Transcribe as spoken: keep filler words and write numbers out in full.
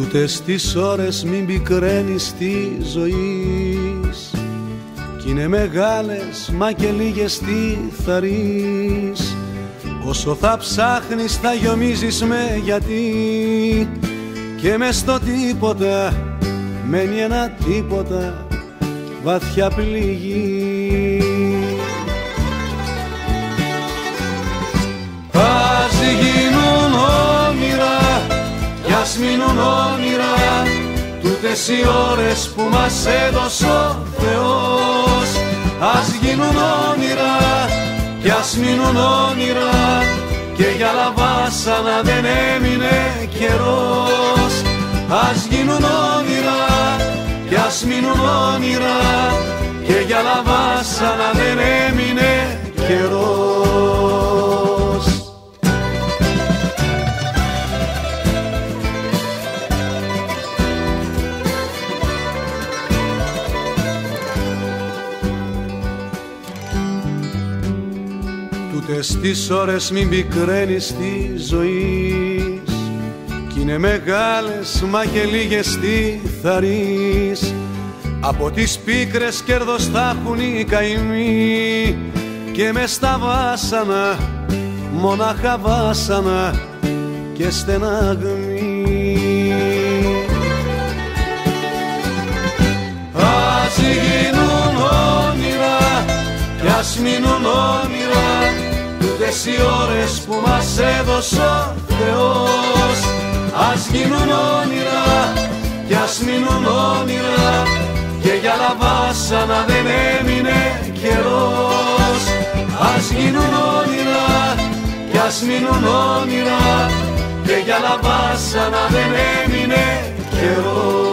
Τούτες τις ώρες μην πικραίνεις τη ζωής, κι είναι μεγάλες μα και λίγες τι θαρρείς. Όσο θα ψάχνεις θα γιομίζεις με γιατί, και μες στο τίποτα μένει ένα τίποτα βαθιά πληγή. Ας γίνουν όνειρα κι ας μείνουν όνειρα τούτες οι ώρες που μας έδωσε ο Θεός. Ας γίνουν όνειρα κι ας μείνουν όνειρα, και για λαβάσανα δεν έμεινε καιρός. Ας γίνουν όνειρα κι ας μείνουν όνειρα, και για λαβάσανα δεν έμεινε καιρός. Τούτες τις ώρες μην πικραίνεις τη ζωής, κι είναι μεγάλες μα και λίγες τι θαρρείς. Από τις πίκρες κέρδος θα έχουν οι καημοί, και μες στα βάσανα μονάχα βάσανα και στεναγμοί. Ας γίνουν όνειρα κι ας μείνουν όνειρα τούτες οι ώρες που μας έδωσε ο Θεός. Ας γίνουν όνειρα κι ας μείνουν όνειρα, και για λαβάσανα δεν έμεινε καιρός. Ας γίνουν όνειρα κι ας μείνουν όνειρα, και για λαβάσανα δεν έμεινε καιρός.